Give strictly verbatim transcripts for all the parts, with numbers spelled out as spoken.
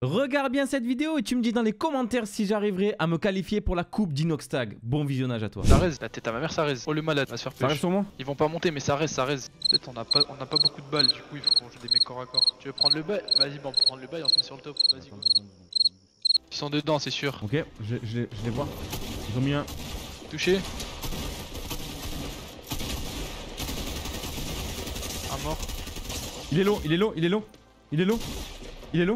Regarde bien cette vidéo et tu me dis dans les commentaires si j'arriverai à me qualifier pour la coupe d'Inoxtag. Bon visionnage à toi. Ça reste, la tête à ma mère, ça reste. Oh le malade, va se faire Ça pêche. arrive sur moi? Ils vont pas monter, mais ça reste, ça reste. Peut-être on a pas, on a pas beaucoup de balles, du coup il faut qu'on joue des mecs corps à corps. Tu veux prendre le bail? Vas-y, bon, prendre le bail, on se met sur le top. Vas-y, go. Ils sont dedans, c'est sûr. Ok, je, je, les- je les vois. Ils ont mis un. Touché. Un mort. Il est low, il est low, il est low. Il est low. Il est low.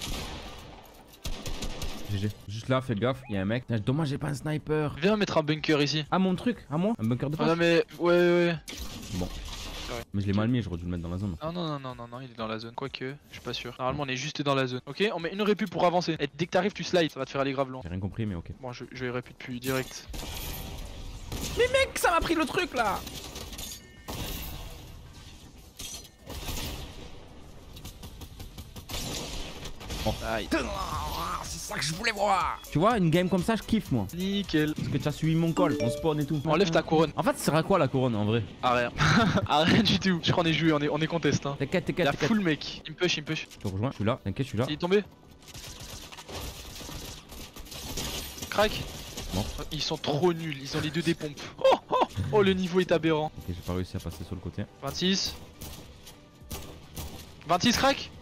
G G. Juste là, fais gaffe, il y a un mec. Putain, dommage, j'ai pas un sniper. Viens mettre un bunker ici. Ah, mon truc, à moi? Un bunker de Ah force? non mais, ouais ouais. Bon. Ouais. Mais je l'ai mal mis, j'aurais dû le mettre dans la zone. Non non non non non non, il est dans la zone. Quoique, je suis pas sûr. Normalement on est juste dans la zone. Ok, on met une répu pour avancer. Et dès que t'arrives tu slides, ça va te faire aller grave loin. J'ai rien compris, mais ok. Bon, je, je vais répu depuis direct. Mais mec, ça m'a pris le truc là! Bon. Aïe. C'est ça que je voulais voir! Tu vois, une game comme ça, je kiffe moi. Nickel. Parce que tu as suivi mon call, on spawn et tout. Enlève ta couronne. En fait, ça sert à quoi la couronne en vrai? Ah rien. Ah rien du tout. Je crois qu'on est joué, on est, on est contest hein. T'inquiète, t'inquiète, Y'a t'inquiète. full mec. Il me push, il me push. Je te rejoins, je suis là, t'inquiète, je suis là. Il est tombé. Crac. Bon. Ils sont trop nuls, ils ont les deux des pompes. Oh, oh, oh le niveau est aberrant. Ok, j'ai pas réussi à passer sur le côté. vingt-six. vingt-six crack.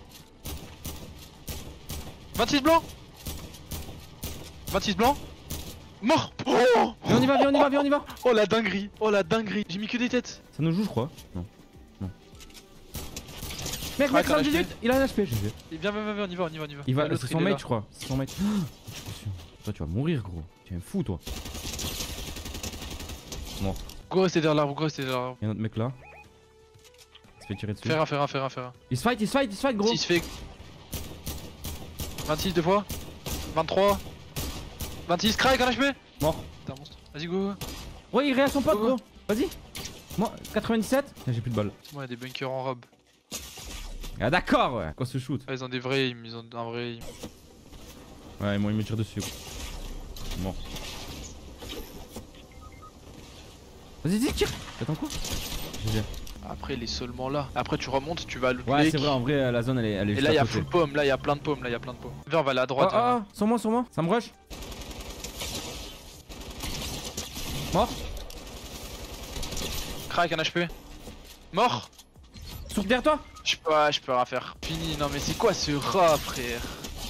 vingt-six blanc. vingt-six blanc. Mort. Oh, Viens, on y va, viens, on y va, viens, on y va. oh la dinguerie. Oh la dinguerie. J'ai mis que des têtes. Ça nous joue, je crois. Non. Non. Mec, Crac, mec, un dix-huit, il a un H P. G G. Et viens, viens, viens, viens, on y va, on y va, on y va. Il va, L'autre, c'est il son est mate, là. je crois. C'est son mate. Je suis pas sûr. Toi, tu vas mourir, gros. Tu es un fou, toi. Mort. Go rester derrière l'arbre, go rester derrière l'arbre. Il y a un autre mec là. Il se fait tirer dessus. Faire un, faire un, faire un, faire un. Il se fight, il se fight, il se fight, gros. six fait. vingt-six deux fois. vingt-trois. vingt-six crack, un H P. Mort. T'es un monstre. Vas-y, go. Ouais, il réa son pote, Go, go. gros. Vas-y. Moi, quatre-vingt-dix-sept. Putain, j'ai plus de balles. Moi, il y a des bunkers en robe. Ah, d'accord, ouais. Quoi, ce shoot? Ah, ils ont des vrais aims, ils ont un vrai aim. Ouais, moi, il me tire dessus. Bon. Vas-y, dis, tire. Attends quoi? G G. Après, il est seulement là. Après, tu remontes, tu vas à l'autre Ouais, lake. c'est vrai, en vrai, la zone elle est. Elle est Et juste là, à il y a côté. full pomme, là, il y a plein de pommes, là, il y a plein de pommes. Viens, on va aller à Ah, droite. ah, hein. ah, sur moi, sur moi, ça me rush. Mort. Crack, un H P. Mort. Sur derrière toi. Je peux pas, je peux rien faire. Fini, non, mais c'est quoi ce rat, frère?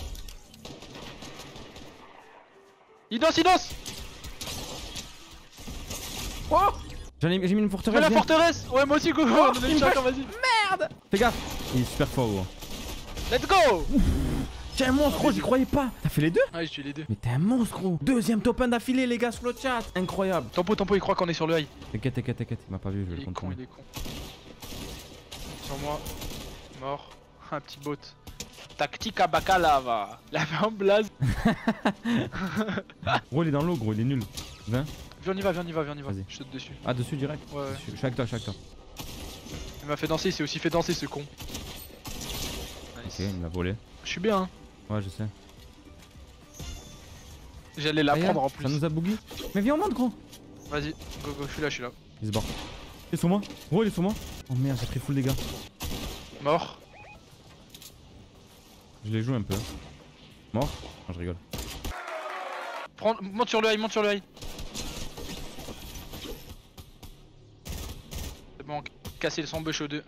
Il danse, il danse. Oh. J'en ai, j'ai mis une Fais forteresse. la viens. forteresse. Ouais, moi aussi, go. Oh, On donne il me chacun, vas-y. Merde. Fais gaffe. Il est super fort, gros. Let's go. T'es un monstre, gros, j'y croyais pas. T'as fait les deux? Ouais, j'ai tué les deux. Mais t'es un monstre, gros. Deuxième top un d'affilée, les gars, sur le chat. Incroyable. Tempo, tempo, il croit qu'on est sur le high. T'inquiète, t'inquiète, t'inquiète. Il m'a pas vu, je vais Il le est con, continuer. il est con. Sur moi. Mort. Un petit bot. Tactique à Bacalava. La main blaze. Gros, il est dans l'eau, gros, il est nul. vingt. Viens, on y va, viens, on y va, viens, on y va. Vas-y. Je saute dessus. Ah, dessus direct. Ouais, ouais. Je suis avec toi, je suis avec toi. Il m'a fait danser, il s'est aussi fait danser ce con. Ok, Nice. il me l'a volé. Je suis bien, hein. Ouais, je sais. J'allais la Ah, prendre yeah, en plus. Ça nous a boogie. Mais viens, on monte, gros. Vas-y, go, go, je suis là, je suis là. Il se barre. Il est sur moi. Gros, il est sur moi. Oh merde, j'ai pris full dégâts. Mort. Je l'ai joué un peu. Mort. Non, je rigole. Prends... Monte sur le high, monte sur le high. C'est bon, casser son bush aux deux.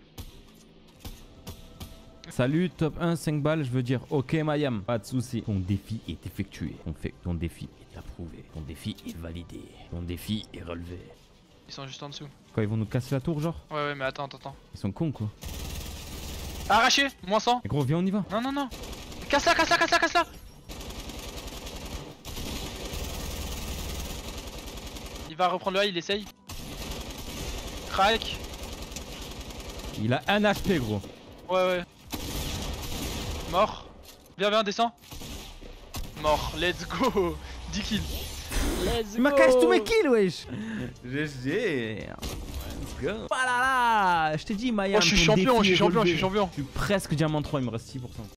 Salut, top un, cinq balles, je veux dire ok Mayam. Pas de soucis. Ton défi est effectué. Ton, fait... Ton défi est approuvé. Ton défi est validé. Ton défi est relevé. Ils sont juste en dessous. Quoi, ils vont nous casser la tour, genre? Ouais, ouais, mais attends, attends, attends. Ils sont cons, quoi. Arraché, moins cent. Et gros, viens, on y va. Non, non, non. Casse-la, casse-la, casse-la, casse-la. Il va reprendre le high, il essaye. Crack. Il a un H P, gros. Ouais, ouais. Mort. Viens, viens, descends. Mort, let's go. dix kills. Let's Il m'a cassé tous mes kills, wesh. G G. Let's go. Voilà là. Je t'ai dit, Mayam. Oh, je suis ton champion, défi je suis est champion, je relevé. suis champion. Je suis presque diamant trois, il me reste six pour cent.